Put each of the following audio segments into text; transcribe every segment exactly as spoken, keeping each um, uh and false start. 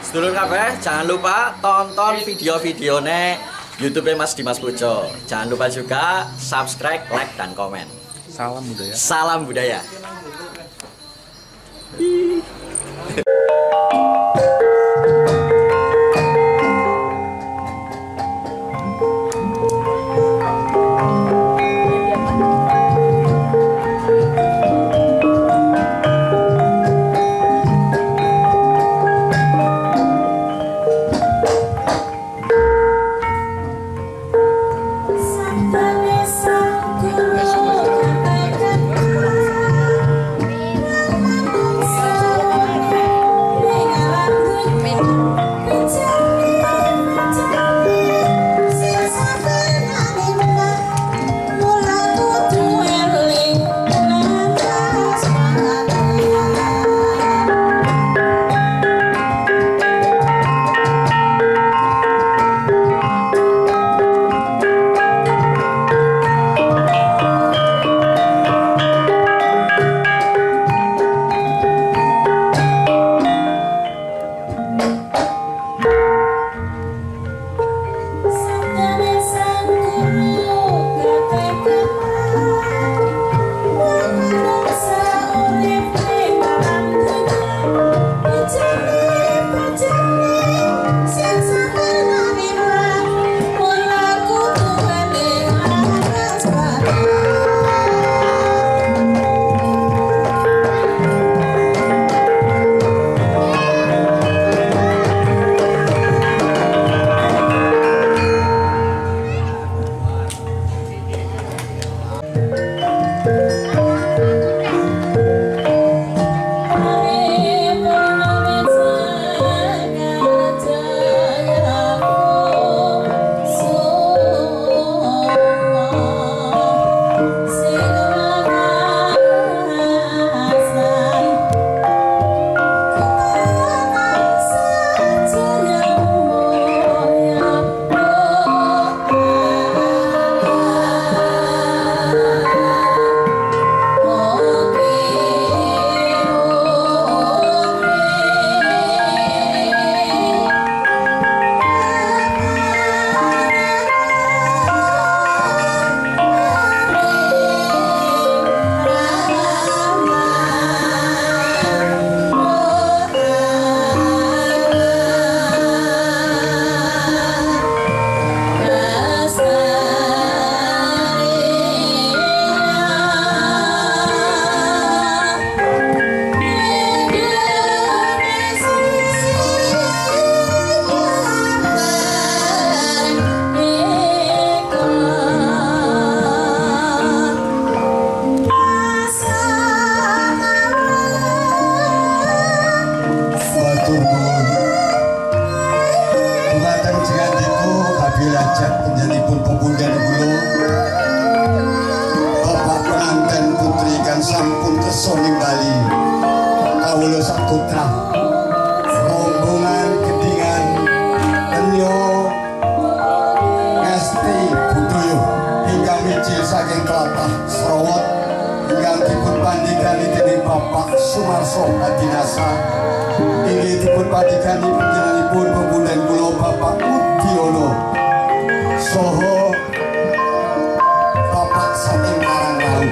Sedulur kabeh, jangan lupa tonton video-videonya YouTube Mas Dimas Pujo. Jangan lupa juga subscribe, like, dan komen. Salam budaya. Salam budaya. Penyanipun pepundhen kula Bapak penganten putri kan sampun kersa ningali kawula saputra rombongan gedhingan Enyo Ngesti Budaya ingkang mijil saking tlatah Srawat ingkang dipun pandhigani dening Bapak Sumarso Adinasa inggih dipun pandhigani panjenenganipun pepundhen kula Bapak Udiono Soho Bapak saking Karangrau.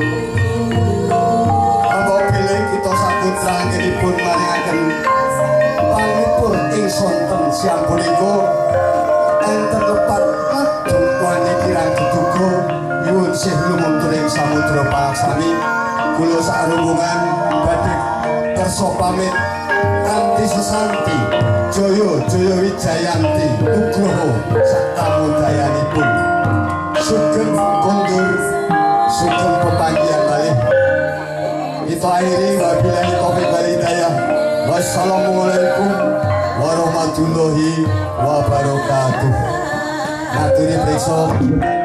Apabila kita saputra anggenipun maringaken panglipur ing sonten siang punika enten lepat madhep wani kirang diduga nyuwun sih lumunturing samudra paksami kula sak rombongan badhe kersa pamit kanthi sesanti Jaya Jaya Wijayanti Nugroho saktamu dayanipun sugeng kondur sugeng pepanggihan malih kita akhiri wabillahi taufiq wal hidayah wassalamualaikum warahmatullahi wabarakatuh. Aturi priksa